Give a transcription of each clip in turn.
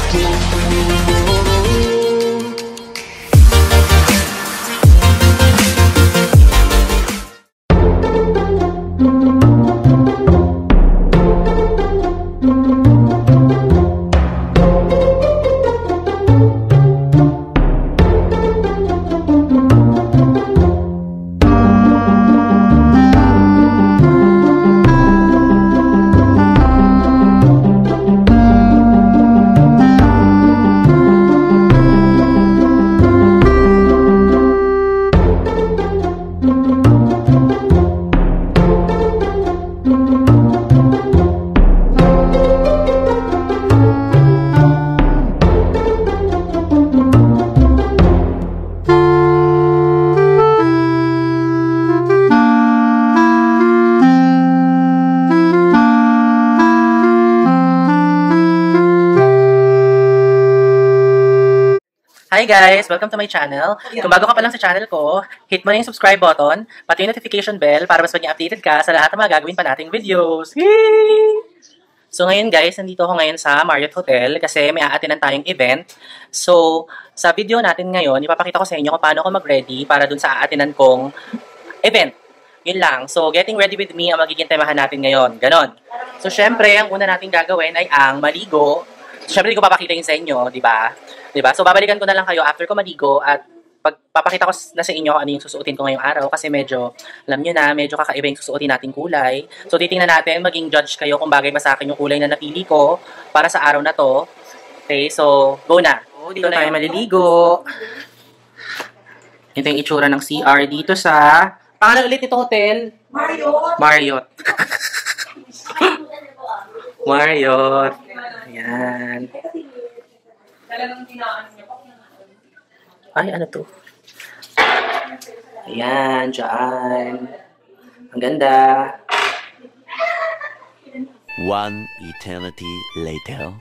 Hi guys! Welcome to my channel. Kung bago ka pa lang sa channel ko, hit mo na yung subscribe button, pati yung notification bell para mas maging updated ka sa lahat ng mga gagawin pa nating videos. Yay! So ngayon guys, nandito ako ngayon sa Marriott Hotel kasi may aatinan tayong event. So, sa video natin ngayon, ipapakita ko sa inyo kung paano ako mag-ready para dun sa aatinan kong event. Yun lang. So, getting ready with me ang magiging temahan natin ngayon. Ganon. So, syempre, ang una natin gagawin ay ang maligo. Syempre, hindi ko papakita yun sa inyo, di ba? Diba? So, babalikan ko na lang kayo after ko maligo at pagpapakita ko na sa inyo ano yung susuotin ko ngayong araw kasi medyo, alam nyo na, medyo kakaiba yung susuotin nating kulay. So, titingnan natin, maging judge kayo kung bagay ba sa akin yung kulay na napili ko para sa araw na to. Okay, so, go na. Dito na tayo maliligo. Ito yung itsura ng CR dito sa, pangalan ulit itong hotel? Marriott. Marriott. Marriott. Ayan. Ay, ano to? Ayan, dyan. Ang ganda. One eternity later.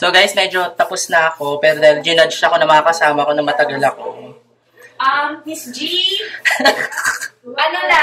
So guys, medyo tapos na ako, pero dahil ginudge ako na mga kasama ko na matagal ako. Miss G? Ano na?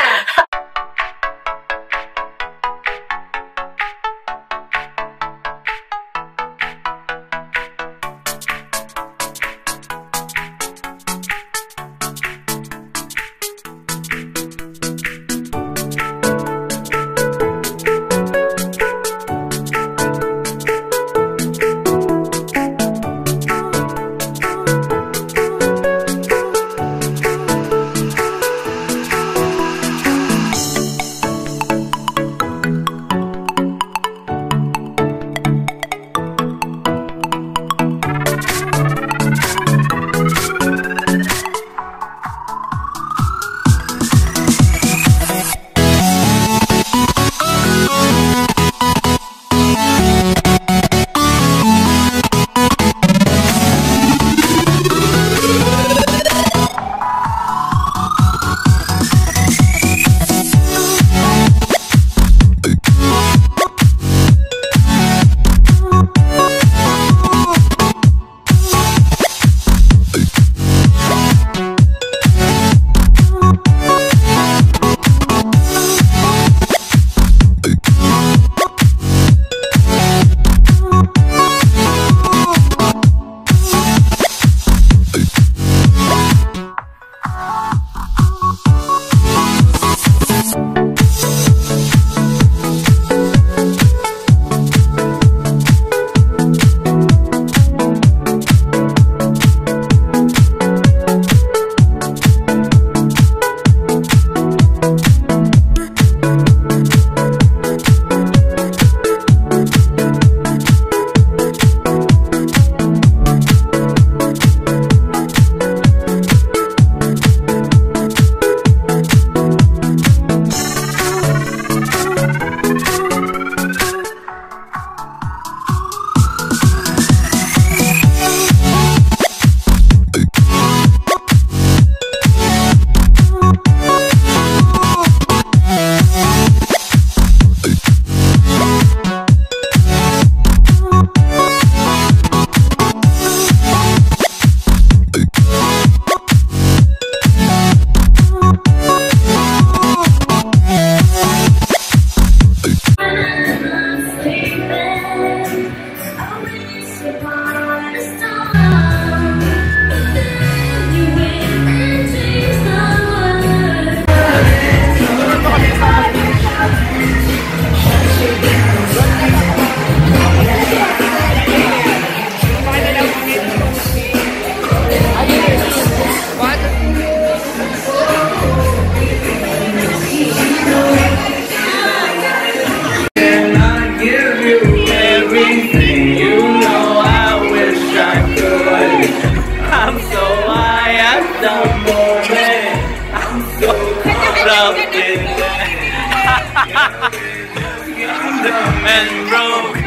And broke,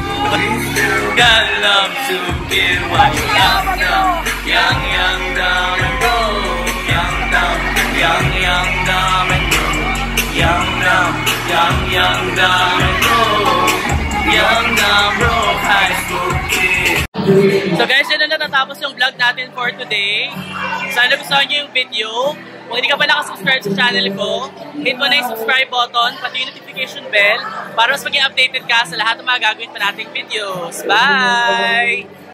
got love to give. What young, dumb and broke, young, dumb and broke, young, dumb and broke, young, dumb, broke high school kid. So guys, yun na natatapos yung vlog natin for today. Sana gusto niyo yung video. Kung hindi ka pa nakasubscribe sa channel ko, hit mo na yung subscribe button, pati yung notification bell, para mas maging updated ka sa lahat ng mga gagawin pa nating videos. Bye!